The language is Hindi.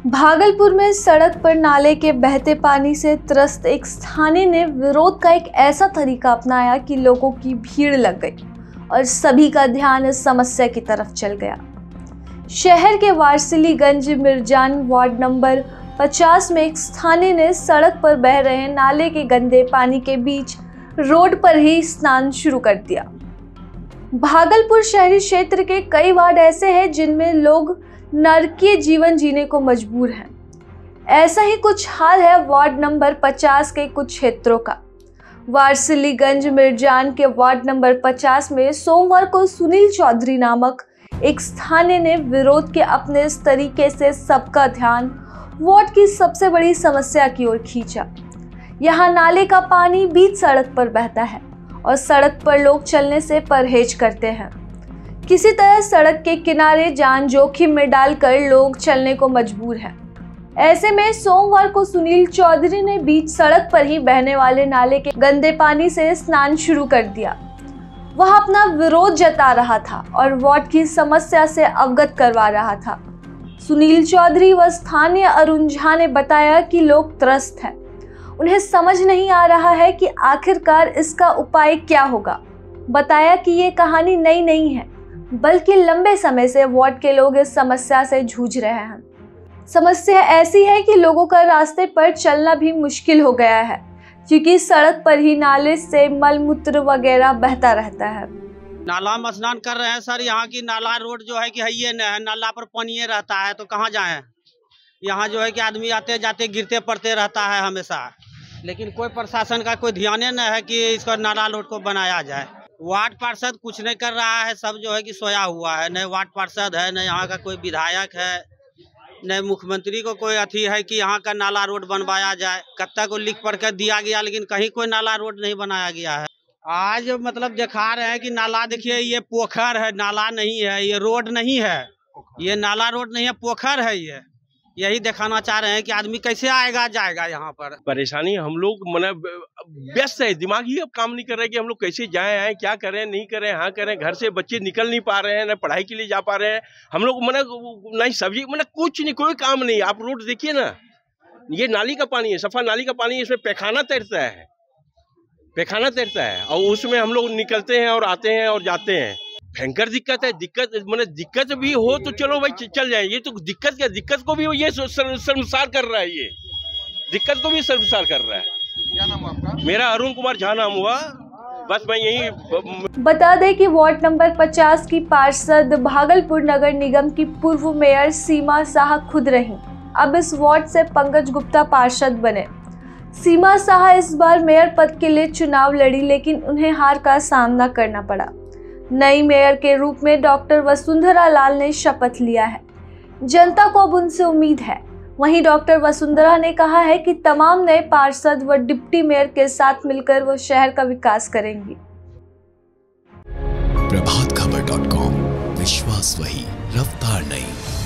भागलपुर में सड़क पर नाले के बहते पानी से त्रस्त एक स्थानीय ने विरोध का एक ऐसा तरीका अपनाया कि लोगों की भीड़ लग गई और सभी का ध्यान इस समस्या की तरफ चल गया। शहर के वारसिलीगंज मिर्जान वार्ड नंबर 50 में एक स्थानीय ने सड़क पर बह रहे नाले के गंदे पानी के बीच रोड पर ही स्नान शुरू कर दिया। भागलपुर शहरी क्षेत्र के कई वार्ड ऐसे हैं जिनमें लोग नरकीय जीवन जीने को मजबूर हैं। ऐसा ही कुछ हाल है वार्ड नंबर 50 के कुछ क्षेत्रों का। वारसिलीगंज मिर्जान के वार्ड नंबर 50 में सोमवार को सुनील चौधरी नामक एक स्थानीय ने विरोध के अपने इस तरीके से सबका ध्यान वार्ड की सबसे बड़ी समस्या की ओर खींचा। यहाँ नाले का पानी बीच सड़क पर बहता है और सड़क पर लोग चलने से परहेज करते हैं। किसी तरह सड़क के किनारे जान जोखिम में डालकर लोग चलने को मजबूर हैं। ऐसे में सोमवार को सुनील चौधरी ने बीच सड़क पर ही बहने वाले नाले के गंदे पानी से स्नान शुरू कर दिया। वह अपना विरोध जता रहा था और वार्ड की समस्या से अवगत करवा रहा था। सुनील चौधरी व स्थानीय अरुण झा ने बताया कि लोग त्रस्त हैं। उन्हें समझ नहीं आ रहा है कि आखिरकार इसका उपाय क्या होगा। बताया कि ये कहानी नई नहीं है, बल्कि लंबे समय से वार्ड के लोग इस समस्या से जूझ रहे हैं। समस्या ऐसी है कि लोगों का रास्ते पर चलना भी मुश्किल हो गया है, क्योंकि सड़क पर ही नाले से मलमूत्र वगैरह बहता रहता है। नाला में स्नान कर रहे हैं सर। यहाँ की नाला रोड जो है कि है न है, नाला पर पानी रहता है तो कहाँ जाएं। यहाँ जो है कि आदमी आते जाते गिरते पड़ते रहता है हमेशा, लेकिन कोई प्रशासन का कोई ध्यान न है कि इसका नाला रोड को बनाया जाए। वार्ड पार्षद कुछ नहीं कर रहा है, सब जो है कि सोया हुआ है। न वार्ड पार्षद है, न यहाँ का कोई विधायक है, न मुख्यमंत्री को कोई अथी है कि यहाँ का नाला रोड बनवाया जाए। कत्ता को लिख पढ़ कर दिया गया, लेकिन कहीं कोई नाला रोड नहीं बनाया गया है। आज मतलब दिखा रहे हैं कि नाला देखिए, ये पोखर है, नाला नहीं है, ये रोड नहीं है, ये नाला रोड नहीं है, पोखर है। ये यही दिखाना चाह रहे हैं कि आदमी कैसे आएगा जाएगा यहाँ पर। परेशानी हम लोग मतलब व्यस्त है, दिमाग ही अब काम नहीं कर रहे कि हम लोग कैसे जाएं आए, क्या करें नहीं करें, हाँ करें। घर से बच्चे निकल नहीं पा रहे हैं, न पढ़ाई के लिए जा पा रहे हैं। हम लोग मतलब नहीं सब्जी मतलब कुछ नहीं, कोई काम नहीं। आप रोड देखिए ना, ये नाली का पानी है, सफा नाली का पानी है, इसमें पैखाना तैरता है, पैखाना तैरता है और उसमें हम लोग निकलते हैं और आते हैं और जाते हैं। भयंकर दिक्कत है। दिक्कत मतलब दिक्कत भी हो तो चलो भाई चल जाए, ये तो दिक्कत क्या, दिक्कत को भी ये शर्मसार कर रहा है, ये दिक्कत को भी शर्मसार कर रहा है। क्या नाम आपका? मेरा अरुण कुमार झा नाम हुआ। बस मैं यही बता दें कि वार्ड नंबर 50 की पार्षद भागलपुर नगर निगम की पूर्व मेयर सीमा शाह खुद रहीं। अब इस वार्ड से पंकज गुप्ता पार्षद बने। सीमा शाह इस बार मेयर पद के लिए चुनाव लड़ी, लेकिन उन्हें हार का सामना करना पड़ा। नई मेयर के रूप में डॉक्टर वसुंधरा लाल ने शपथ लिया है। जनता को अब उनसे उम्मीद है। वहीं डॉक्टर वसुंधरा ने कहा है कि तमाम नए पार्षद व डिप्टी मेयर के साथ मिलकर वो शहर का विकास करेंगी। प्रभातखबर.com, विश्वास वही, रफ्तार नहीं।